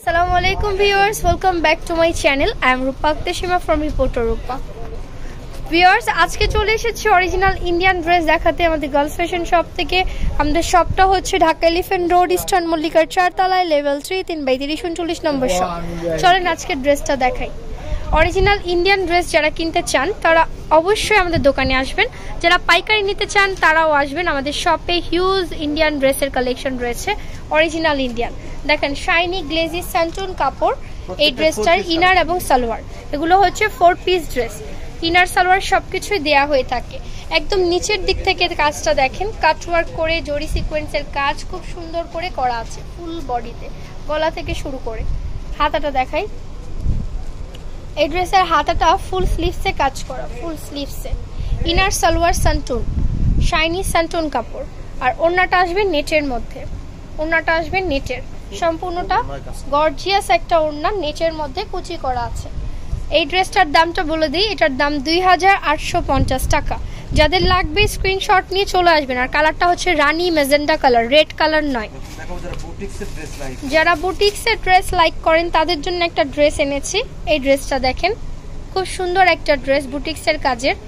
Assalamualaikum viewers, welcome back to my channel. I am Rupa Akteshima from Reporter Rupa. Viewers, আজকে চলে এসেছি original Indian dress দেখাতে আমাদের girls fashion shop থেকে। আমাদের শপটা হচ্ছে ঢাকা এলিফ্যান্ট রোড, ইস্টার্ন মল্লিকার 4 তলায়, লেভেল 3, 3/30 নম্বর শপ। চলেন আজকে ড্রেসটা দেখাই। অরিজিনাল ইন্ডিয়ান ড্রেস যারা কিনতে চান তারা অবশ্যই আমাদের দোকানে আসবেন, যারা পাইকারি নিতে চান তারাও আসবেন। আমাদের শপে হিউজ ইন্ডিয়ান ড্রেসের কালেকশন রয়েছে, অরিজিনাল ইন্ডিয়ান। দেখেন শাইনি গ্লেজি স্যান্টুন কাপড়, এই ড্রেসটার ইনার এবং সালোয়ার, এগুলো হচ্ছে 4 পিস ড্রেস। ইনার সালোয়ার সবকিছুই দেয়া হয়ে থাকে। একদম নিচের দিক থেকে কাজটা দেখেন, কাটওয়ার্ক করে জরি সিকোয়েন্সের কাজ খুব সুন্দর করে করা আছে ফুল বডিতে, গলা থেকে শুরু করে। হাতাটা দেখাই, এই ড্রেসের হাতাটা ফুল স্লিভসে কাজ করা, ফুল স্লিভসে। ইনার সালোয়ার স্যান্টুন, শাইনি স্যান্টুন কাপড়, আর ওড়নাটা আসবে নেটের মধ্যে। ওড়নাটা আসবে নেটের, সম্পূর্ণটা গর্জিয়াস একটা ওড়না, নেটের মধ্যে কুচি করা আছে। এই ড্রেসটার দামটা বলে দিই, এটার দাম 2850 টাকা। যাদের লাগবে স্ক্রিনশট নিয়ে চলে আসবেন। আর কালারটা হচ্ছে রানী ম্যাজেন্ডা কালার, রেড কালার নয়। যারা বুটিক্সের ড্রেস লাইক করেন তাদের জন্য একটা ড্রেস এনেছি। এই ড্রেসটা দেখেন, খুব সুন্দর একটা ড্রেস বুটিক্সের কাজের।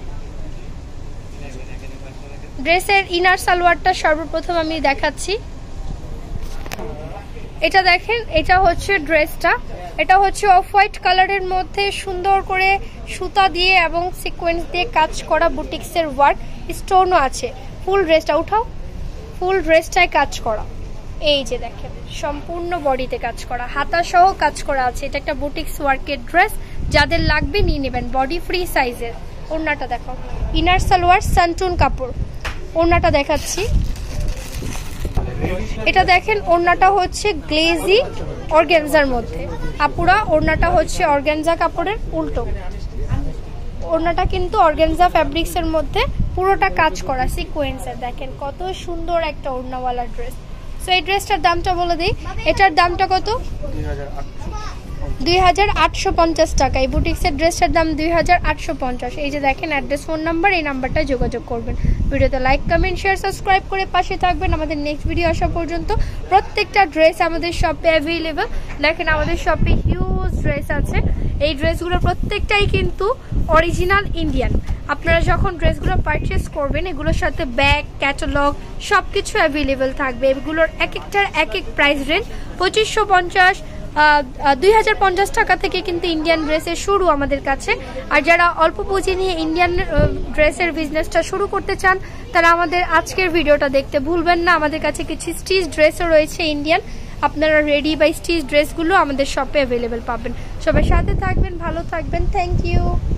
ড্রেসের ইনার সালোয়ারটা সর্বপ্রথম আমি দেখাচ্ছি। এটা দেখেন, এটা হচ্ছে ড্রেসটা, এটা হচ্ছে অফ হোয়াইট কালারের মধ্যে সুন্দর করে সুতা দিয়ে এবং সিকোয়েন্স দিয়ে কাজ করা বুটিক্সের ওয়ার্ক, স্টোনও আছে। ফুল ড্রেসটা উঠাও, ফুল ড্রেসটায় কাজ করা। এই যে দেখেন সম্পূর্ণ বডিতে কাজ করা, হাতা সহ কাজ করা আছে। এটা একটা বুটিক্স ওয়ার্কের ড্রেস, যাদের লাগবে নিয়ে নেবেন, বডি ফ্রি সাইজের। ওড়নাটা দেখো, ইনার সালোয়ার স্যান্টুন কাপড়। ওড়নাটা দেখাচ্ছি, এটা দেখেন ওড়নাটা হচ্ছে গ্লেজি অর্গানজার মধ্যে। আপুরা ওড়নাটা হচ্ছে অর্গানজা কাপড়ের উল্টো। ওড়নাটা কিন্তু অর্গানজা ফ্যাব্রিক্সের মধ্যে পুরোটা কাজ করা সিকোয়েন্সের। দেখেন কত সুন্দর একটা ওড়নাওয়ালা ড্রেস। সো এই ড্রেসটার দামটা বলে দিই, এটার দামটা কত? 2850 টাকা। এই বুটিক্সের ড্রেসটার দাম 2850। এই যে দেখেন অ্যাড্রেস, ফোন নাম্বার, এই নাম্বারটায় যোগাযোগ করবেন। ভিডিওতে লাইক, কমেন্ট, শেয়ার, সাবস্ক্রাইব করে পাশে থাকবেন। আমাদের নেক্সট ভিডিও আসা পর্যন্ত প্রত্যেকটা ড্রেস আমাদের শপে অ্যাভেলেবল। দেখেন আমাদের শপে হিউজ ড্রেস আছে। এই ড্রেসগুলো প্রত্যেকটাই কিন্তু অরিজিনাল ইন্ডিয়ান। আপনারা যখন ড্রেসগুলো পারচেস করবেন এগুলোর সাথে ব্যাগ, ক্যাটালগ সবকিছু অ্যাভেলেবল থাকবে। এগুলোর এক একটার এক এক প্রাইস রেঞ্জ। 2550, 2050 টাকা থেকে কিন্তু ইন্ডিয়ান ড্রেসের শুরু আমাদের কাছে। আর যারা অল্প পুঁজি নিয়ে ইন্ডিয়ান ড্রেসের বিজনেসটা শুরু করতে চান তারা আমাদের আজকের ভিডিওটা দেখতে ভুলবেন না। আমাদের কাছে কিছু স্টিচ ড্রেসও রয়েছে ইন্ডিয়ান, আপনারা রেডি বাই স্টিচ ড্রেসগুলো আমাদের শপে অ্যাভেলেবেল পাবেন। সবাই সাথে থাকবেন, ভালো থাকবেন, থ্যাংক ইউ।